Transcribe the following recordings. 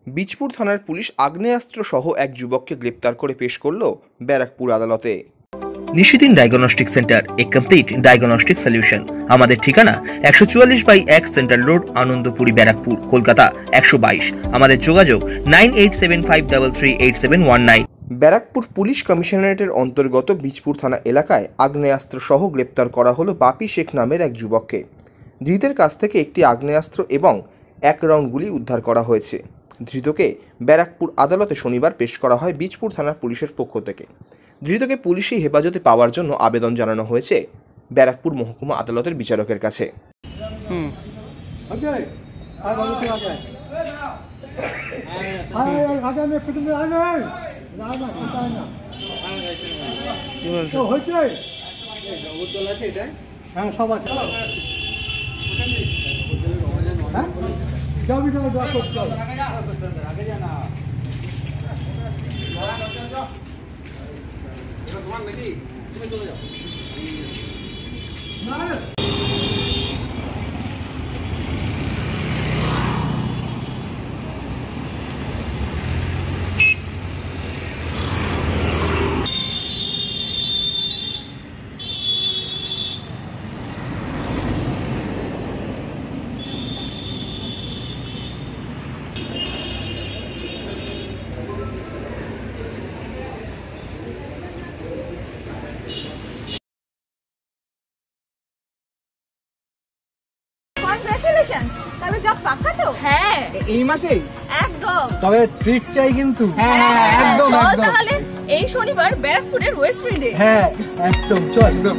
বীজপুর থানার পুলিশ আগ্নেয়াস্ত্র সহ এক যুবককে গ্রেপ্তার করে পেশ করল ব্যারাকপুর আদালতে। Nishidin diagnostic centre, a complete diagnostic solution. আমাদের ঠিকানা 144/1 সেন্ট্রাল রোড, আনন্দপুরি, ব্যারাকপুর, কলকাতা 122। আমাদের যোগাযোগ 9875338719। ব্যারাকপুর পুলিশ কমিশনারেটের অন্তর্গত বীজপুর থানা এলাকায় আগ্নেয়াস্ত্র সহ গ্রেপ্তার করা হলো বাপি শেখ নামের এক যুবককে। ধৃতের কাছ থেকে একটি আগ্নেয়াস্ত্র এবং 1 রাউন্ড গুলি উদ্ধার করা হয়েছে। ধৃতকে ব্যারাকপুর আদালতে শনিবার পেশ করা হয় বীজপুর থানার পুলিশের পক্ষ থেকে। ধৃতকে পুলিশি হেফাজতে পাওয়ার জন্য আবেদন জানানো হয়েছে ব্যারাকপুর মহকুমা আদালতের বিচারকের কাছে। কংগ্রাচুলেশনস, তবে জব পাক্কা তো? হ্যাঁ, এই মাসেই একদম। তবে ট্রিট চাই কিন্তু। হ্যাঁ, একদম চল একদম। তাহলে এই শনিবার ব্যারাকপুরের ওয়েস্ট ফিল্ডে। হ্যাঁ, একদম চল একদম।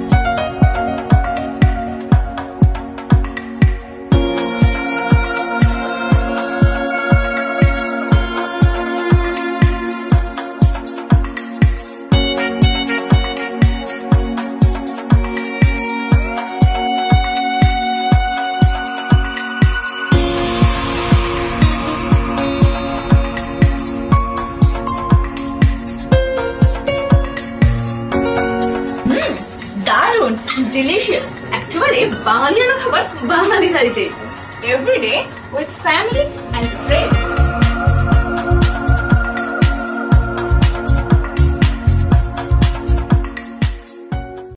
ডিলিশিয়াস, একেবারে বাঙালিয়ানা খাবার বাঙালি থালিতে। Everyday with family and friends.